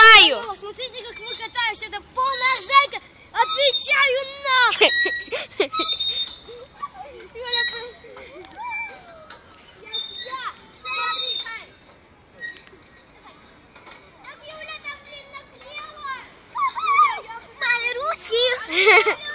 знаю. О, смотрите, как мы катаемся. Это полная ржайка. Отвечаю на. Мои ручки.